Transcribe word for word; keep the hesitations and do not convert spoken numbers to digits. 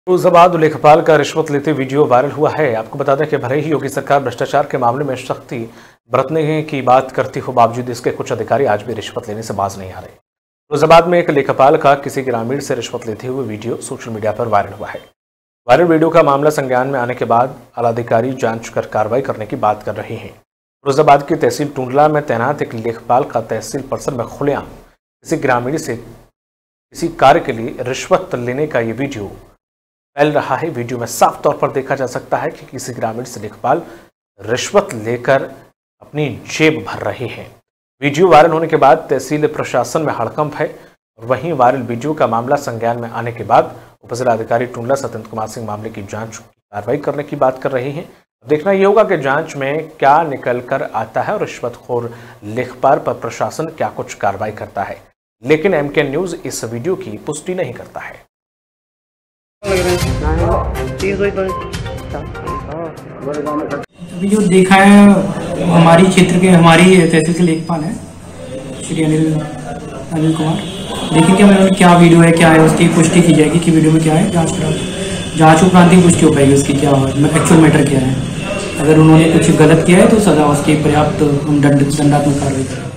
फिरोजाबाद लेखपाल का रिश्वत लेते वीडियो वायरल हुआ है। आपको बता दें कि भले ही योगी सरकार भ्रष्टाचार के मामले में सख्ती बरतने की बात करती हो, बावजूद इसके कुछ अधिकारी आज भी रिश्वत लेने से बाज नहीं आ रहे। फिरोजाबाद में एक लेखपाल का किसी ग्रामीण से रिश्वत लेते हुए वीडियो सोशल मीडिया पर वायरल हुआ है। वायरल वीडियो का मामला संज्ञान में आने के बाद आलाधिकारी जांच कर कार्रवाई करने की बात कर रहे हैं। फिरोजाबाद की तहसील टुंडला में तैनात एक लेखपाल का तहसील परिसर में खुलेआम किसी ग्रामीण से किसी कार्य के लिए रिश्वत लेने का ये वीडियो फैल रहा है। वीडियो में साफ तौर पर देखा जा सकता है कि किसी ग्रामीण से लेखपाल रिश्वत लेकर अपनी जेब भर रहे हैं। वीडियो वायरल होने के बाद तहसील प्रशासन में हड़कंप है। वहीं वायरल वीडियो का मामला संज्ञान में आने के बाद उपजिलाधिकारी टुंडला सत्येंद्र कुमार सिंह मामले की जांच की कार्रवाई करने की बात कर रहे हैं। देखना यह होगा कि जांच में क्या निकल कर आता है और रिश्वतखोर लेखपाल पर प्रशासन क्या कुछ कार्रवाई करता है। लेकिन एमके न्यूज इस वीडियो की पुष्टि नहीं करता है। अभी जो देखा है हमारी क्षेत्र के हमारी तहसील के लेखपाल है श्री अनिल अनिल कुमार। देखेंगे हमें क्या वीडियो है, क्या है, उसकी पुष्टि की जाएगी कि वीडियो में क्या है। जांच जांच उपरांत ही पुष्टि हो पाएगी उसकी क्या है, एक्चुअल मैटर क्या है। अगर उन्होंने कुछ गलत किया है तो सजा उसकी पर्याप्त हम दंडात्मक कार्रवाई करें।